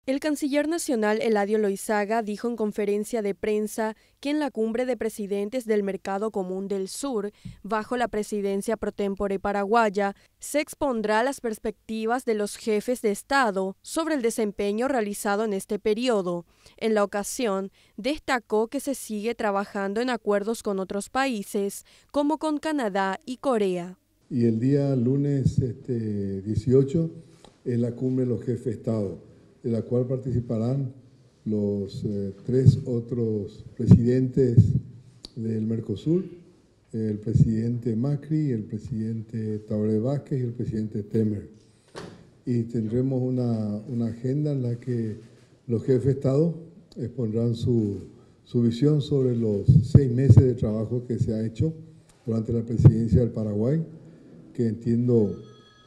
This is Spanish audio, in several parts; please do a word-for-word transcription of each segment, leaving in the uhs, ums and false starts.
El canciller nacional Eladio Loizaga dijo en conferencia de prensa que en la cumbre de presidentes del Mercado Común del Sur, bajo la presidencia pro tempore paraguaya, se expondrá las perspectivas de los jefes de Estado sobre el desempeño realizado en este periodo. En la ocasión, destacó que se sigue trabajando en acuerdos con otros países, como con Canadá y Corea. Y el día lunes este, dieciocho es la cumbre de los jefes de Estado, de la cual participarán los eh, tres otros presidentes del Mercosur, el presidente Macri, el presidente Tabaré Vázquez y el presidente Temer. Y tendremos una, una agenda en la que los jefes de Estado expondrán su, su visión sobre los seis meses de trabajo que se ha hecho durante la presidencia del Paraguay, que entiendo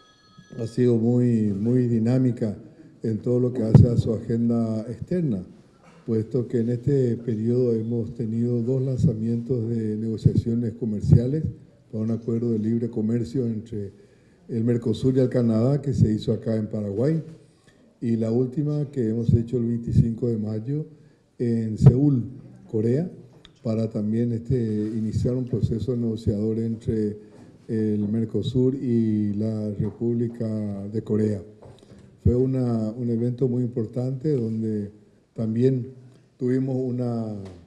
ha sido muy, muy dinámica en todo lo que hace a su agenda externa, puesto que en este periodo hemos tenido dos lanzamientos de negociaciones comerciales para un acuerdo de libre comercio entre el Mercosur y el Canadá, que se hizo acá en Paraguay, y la última que hemos hecho el veinticinco de mayo en Seúl, Corea, para también este, iniciar un proceso negociador entre el Mercosur y la República de Corea. Fue una, un evento muy importante donde también tuvimos una,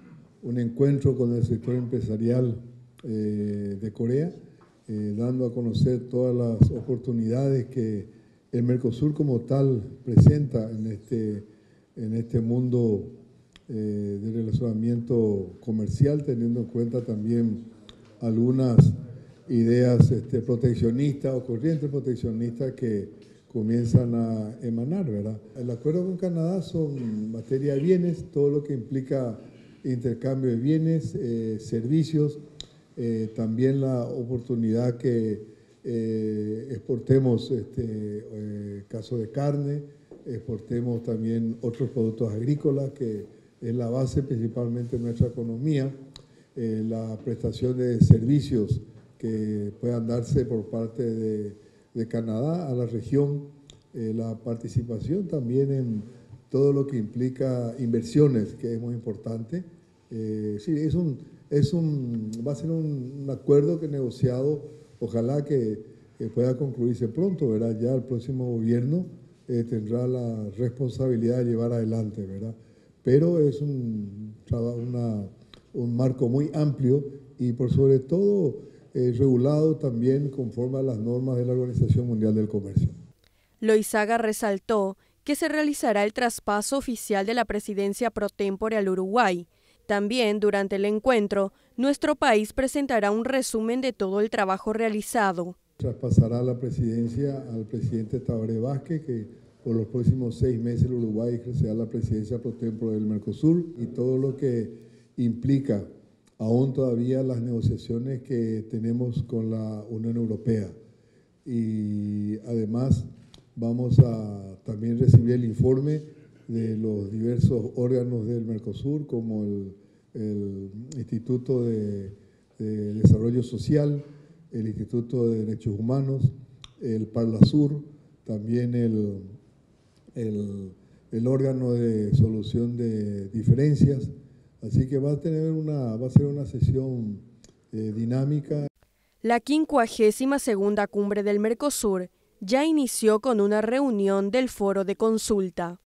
un encuentro con el sector empresarial eh, de Corea, eh, dando a conocer todas las oportunidades que el Mercosur como tal presenta en este, en este mundo eh, de relacionamiento comercial, teniendo en cuenta también algunas ideas este, proteccionistas o corrientes proteccionistas que comienzan a emanar, ¿verdad? El acuerdo con Canadá son materia de bienes, todo lo que implica intercambio de bienes, eh, servicios, eh, también la oportunidad que eh, exportemos, este, eh, caso de carne, exportemos también otros productos agrícolas, que es la base principalmente de nuestra economía, eh, la prestación de servicios que puedan darse por parte de de Canadá a la región, eh, la participación también en todo lo que implica inversiones, que es muy importante. Eh, sí, es un, es un, va a ser un, un acuerdo que negociado, ojalá que, que pueda concluirse pronto, ¿verdad? Ya el próximo gobierno eh, tendrá la responsabilidad de llevar adelante, ¿verdad? Pero es un, una, un marco muy amplio y por sobre todo Eh, regulado también conforme a las normas de la Organización Mundial del Comercio. Loizaga resaltó que se realizará el traspaso oficial de la presidencia pro tempore al Uruguay. También, durante el encuentro, nuestro país presentará un resumen de todo el trabajo realizado. Traspasará la presidencia al presidente Tabaré Vázquez, que por los próximos seis meses el Uruguay ejercerá la presidencia pro tempore del Mercosur, y todo lo que implica aún todavía las negociaciones que tenemos con la Unión Europea. Y además vamos a también recibir el informe de los diversos órganos del Mercosur, como el, el Instituto de, de Desarrollo Social, el Instituto de Derechos Humanos, el Parlasur, también el, el, el órgano de solución de diferencias. Así que va a tener una, va a ser una sesión eh, dinámica. La quincuagésima segunda cumbre del Mercosur ya inició con una reunión del Foro de Consulta.